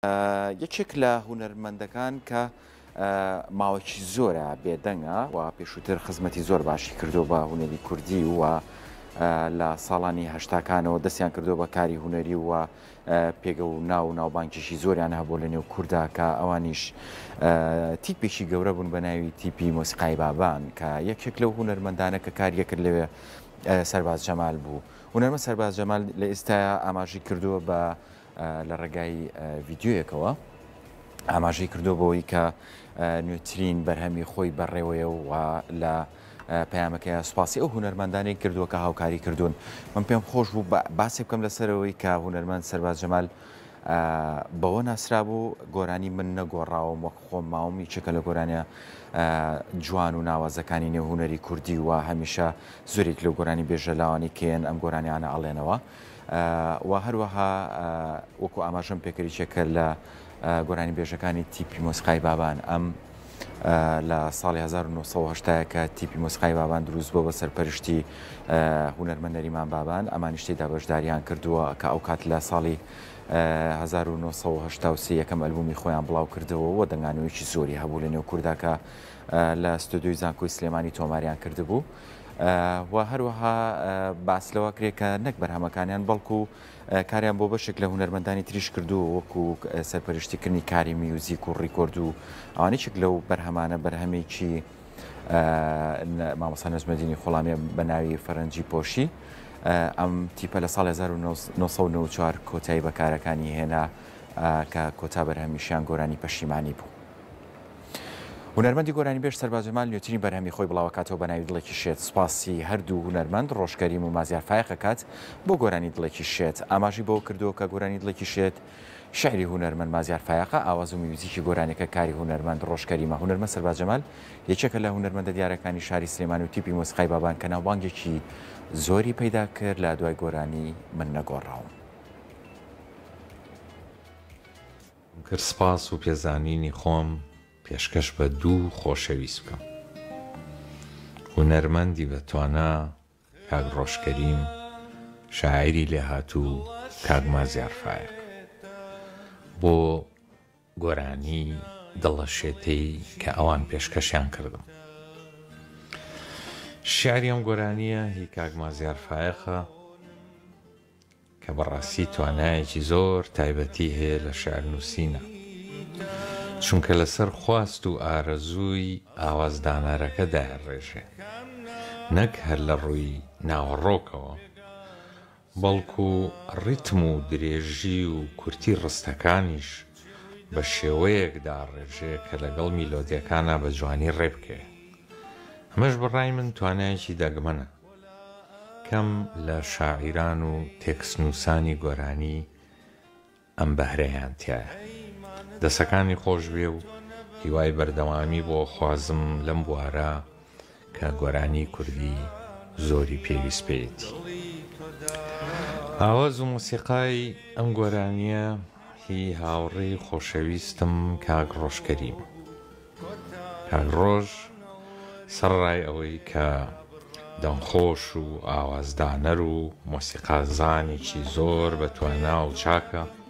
یەکێک لە هونەرمەندەکان کە ماوەکی زۆرە بێدەنگە و پێشووتر خزمەتی زۆر باشی کردو بە هونەری کوردی و لە ساڵانی هەشتاکانەوە دەستیان کردو بە کاری هونەری و پێگە و ناوبانکیشی زۆریان هەبوو لە نێو کووردا کە ئەوانیش تیپێکی گەورە بوون بە ناوی تیپی مۆسیقای بابان کە یەکێک لەو هونەرمەندانە کە کاریە کرد لەوێ سەرباز جەمال بوو. هونەرمەند سەرباز جەمال لە ئێستاە ئاماژەی کردووە بە لە ڕێگای ڤیددیۆیەکەوە ئاماژەی کردو بەوەی کە نوێترین بەرهەمی خۆی بەڕێوەیە و لە پەیامەکەی سوپاسی ئەو هونەرمەندانەی کردووە کە هاوکاری کردوون. من پێم خۆش بوو باسی بکەم لەسەرەوەی کە هونەرمەند سەرباز جەمال بەوە ناسرا بوو گۆرانی من نەگۆڕاوم وەک خۆم ماوەم یەکێکە لە گۆرانە جوان و ناوازەکانی نێو هونەری کوردی و هەمیشە زۆرێک لەو گۆرانی بێژەلاوانی کێن ئەم گۆرانیانە ئەڵێنەوە و هەروەها وەکو ئاماژەم پێکەریچێکە لە گۆرانی بێژەکانی تیپی مۆسیقای بابان ئەم لە ساڵی 1970 کە تیپی مۆسیقای بابان دروست بووە بە سەرپەرشتی هونەرمەند نەریمان بابان ئەمانی شتێدا بەشداریان کردووە کە ئەو کات لە ساڵی 1970 یەکەم ئەلبومی خۆیان بڵاو کردەوە و دەنگانەوەیکی زۆری هەبوو لە نێو کووردا کە لە ستودیۆی زانکۆی سلێمانی تۆماریان کردبوو و هەروەها باس لەوە کرێکە نەک بەرهەمەکانیان بەڵکو کاریان بۆ بەشێک لە هونەرمەندانی تریش کردو وەکو سەرپەرشتیکردنی کاری میوزیک و ڕیکۆرد و ئەوانەیەک لەو بەرهەمانە بەرهەمێکی مامۆستا نەجمەدینی خۆڵامیە بە ناوی فەرەنجی پۆشی ئەم تیپە لە ساڵ 1994 کۆتایی بەکارەکانی هێنا کە کۆتا بەرهەمیشیان گۆرانی پەشیمانی بوو. هونەرمەندی گۆرانی بێژ سەرباز جەمال نوێترین بەرهەمی خۆی بڵاوکاتەوە بە ناوی دڵێکی شێت. سوپاسی هەردوو هونەرمەند ڕۆژکەریم و مازیار فایقەکات بۆ گۆرانی دڵێکی شێت. ئاماژی بۆ کردووە کە گۆرانی دڵێکی شێت شعری هونەرمەند مازیار فایقە ئاواز و میوزیکی گۆرانەکە کاری هونەرمەند ڕۆژکەریمە. هونەرمەند سەرباز جەمال یەکێکە لە هونەرمەندە دیارەکانی شاری سلێمانی و تیپی مۆسیقای بابان کە ناوبانگێکی زۆری پەیدا کرد لە دوای گۆرانی من نەگۆڕاوم. کرد سپاس و پێزانینی خۆم پێشکەش بە دوو خۆشەویست بکەم. هونەرمەندی بەتوانە کاک ڕۆژکەریم، شاعری لێهاتوو کاک مازیار فایق بۆ گۆرانی دڵەشێتەی کە ئەوان پێشکەشیان کردم. شیعری ئەم گۆرانیە هی کاک مازیار فایقە کە بەڕاستی توانایەکی زۆر تایبەتی هەیە لە شێعر نووسینە، چونکە لەسەر خواست و ئارەزووی ئاوازدانەرەکە داڕێژێ، نەک هەر لە ڕووی ناوەڕۆکەوە، بەڵکو ڕیتم و درێژی و کورتی ڕستەکانیش بە شێوەیەک داڕێژێ کە لەگەڵ میلۆدیەکانە بە جوانی ڕێبکێ. ئەمەش بەڕای من توانایەکی دەگمەنە کەم لە شاعیران و تێکسنووسانی گۆرانی ئەم بەهرەیان تایە. دەسەکانی خۆش بێ و هیوای بەردەوامی بۆ خوازم لەم بوارە کە گۆرانی کوردی زۆری پێویست پێیەتی. ئاواز و مۆسیقای ئەم گۆرانیە هی هاوڕێی خۆشەویستم کاک ڕۆژکەریم. کاک ڕۆژ سەرڕای ئەوەی کە دەمخۆش و ئاوازدانەر و مۆسیقازانێکی زۆر بەتوانا و چاکە